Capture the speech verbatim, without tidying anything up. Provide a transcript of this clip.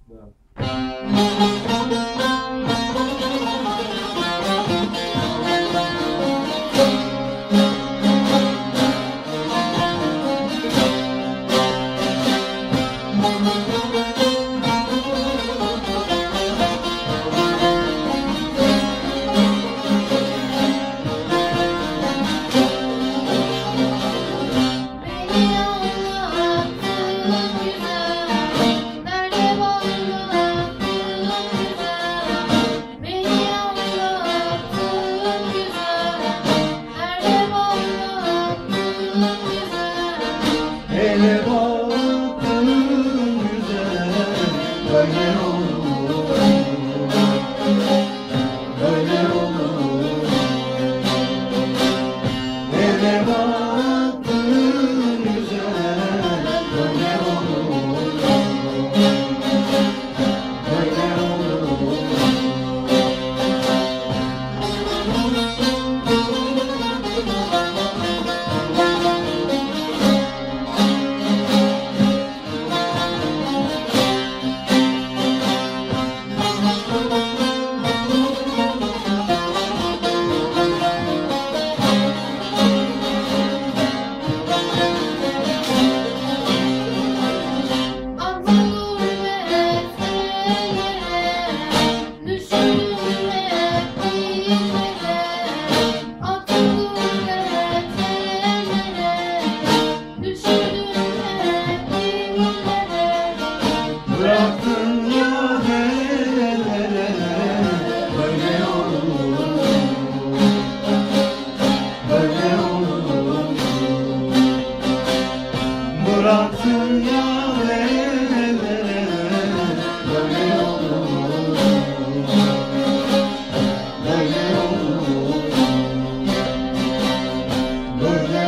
Bravo. Hele baktın güzel, böyle olur, böyle olur. Hele baktın güzel, böyle olur, böyle olur. Bıraktın ya nerelere, böyle olur, böyle olur. Bıraktın ya nerelere, böyle olur, böyle olur, böyle